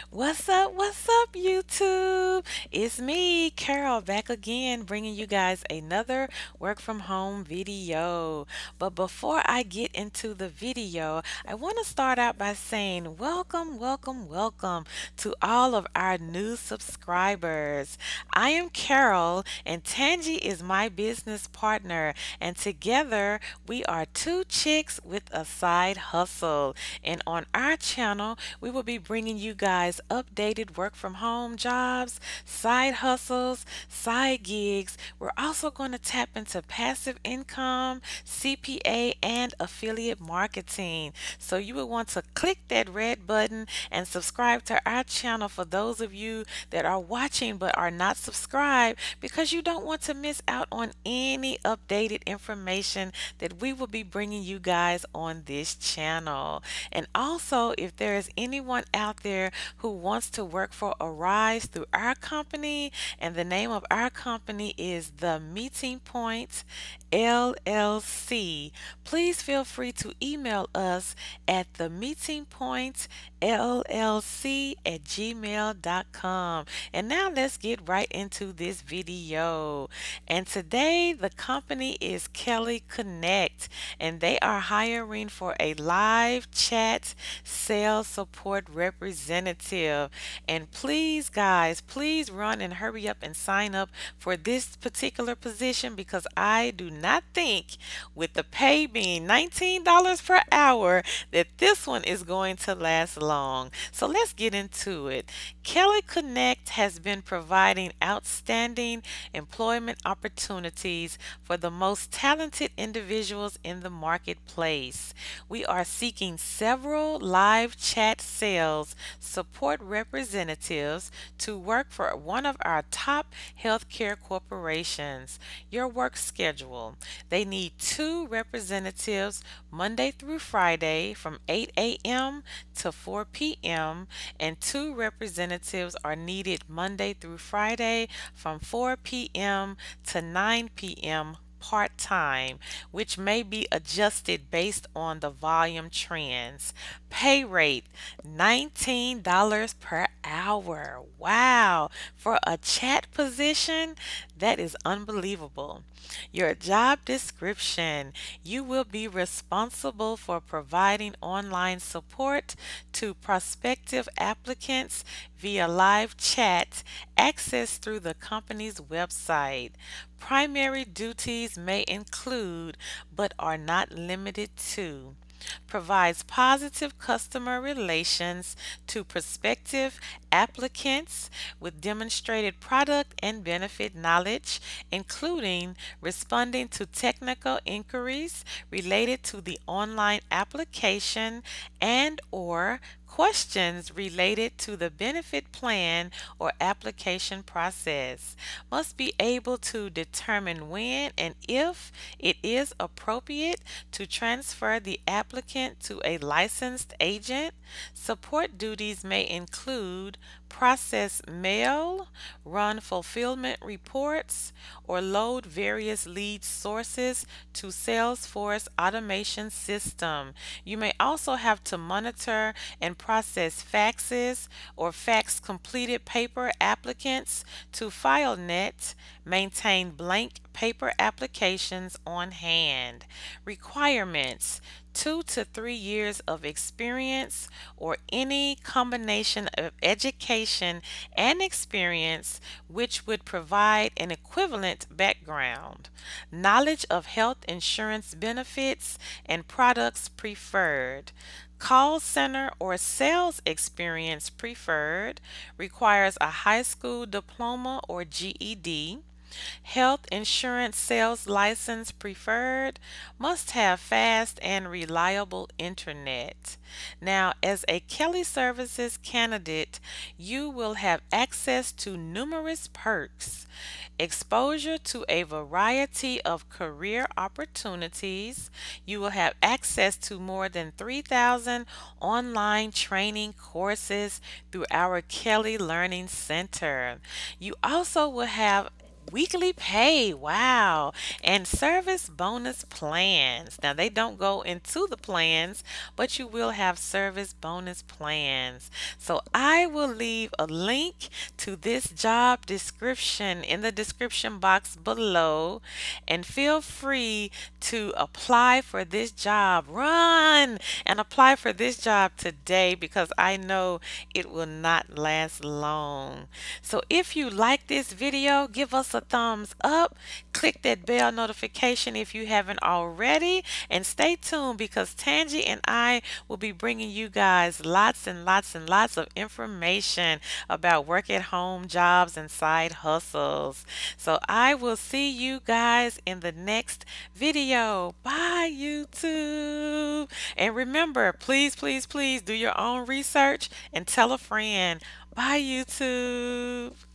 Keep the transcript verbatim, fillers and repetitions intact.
What's up? What's up, YouTube? It's me, Carol, back again, bringing you guys another work from home video. But before I get into the video, I want to start out by saying welcome, welcome, welcome to all of our new subscribers. I am Carol, and Tangi is my business partner, and together we are two chicks with a side hustle. And on our channel, we will be bringing you guys updated work from home jobs, side hustles, side gigs. We're also going to tap into passive income, C P A, and affiliate marketing. So you will want to click that red button and subscribe to our channel for those of you that are watching but are not subscribed, because you don't want to miss out on any updated information that we will be bringing you guys on this channel. And also, if there is anyone out there who wants to work for Arise through our company, and the name of our company is The Meeting Point L L C, please feel free to email us at the meeting point L L C at gmail dot com. And now let's get right into this video. And today the company is Kelly Connect, and they are hiring for a live chat sales support representative. And please, guys, please run and hurry up and sign up for this particular position, because I do not think, with the pay being nineteen dollars per hour, that this one is going to last long. So let's get into it. Kelly Connect has been providing outstanding employment opportunities for the most talented individuals in the marketplace. We are seeking several live chat sales support representatives to work for one of our top healthcare corporations. Your work schedule: they need two representatives Monday through Friday from eight a m to four p m, and two representatives are needed Monday through Friday from four p m to nine p m part-time, which may be adjusted based on the volume trends. Pay rate nineteen dollars per hour. Wow, for a chat position, that is unbelievable. Your job description: you will be responsible for providing online support to prospective applicants via live chat access through the company's website. Primary duties may include, but are not limited to: provides positive customer relations to prospective applicants with demonstrated product and benefit knowledge, including responding to technical inquiries related to the online application and or questions related to the benefit plan or application process. Must be able to determine when and if it is appropriate to transfer the applicant to a licensed agent. Support duties may include process mail, run fulfillment reports, or load various lead sources to Salesforce automation system. You may also have to monitor and process faxes or fax completed paper applicants to FileNet, maintain blank paper applications on hand. Requirements: two to three years of experience or any combination of education and experience which would provide an equivalent background. Knowledge of health insurance benefits and products preferred. Call center or sales experience preferred. Requires a high school diploma or G E D. Health insurance sales license preferred. Must have fast and reliable internet. Now, as a Kelly Services candidate, you will have access to numerous perks: exposure to a variety of career opportunities. You will have access to more than three thousand online training courses through our Kelly Learning Center. You also will have weekly pay. Wow. And service bonus plans. Now, they don't go into the plans, but you will have service bonus plans. So, I will leave a link to this job description in the description box below. And feel free to apply for this job. Run and apply for this job today because I know it will not last long. So if you like this video, give us a thumbs up. Click that bell notification if you haven't already. And stay tuned because Tangi and I will be bringing you guys lots and lots and lots of information about work at home jobs and side hustles. So I will see you guys in the next video. Bye, YouTube. And remember, please, please, please do your own research and tell a friend. Bye, YouTube.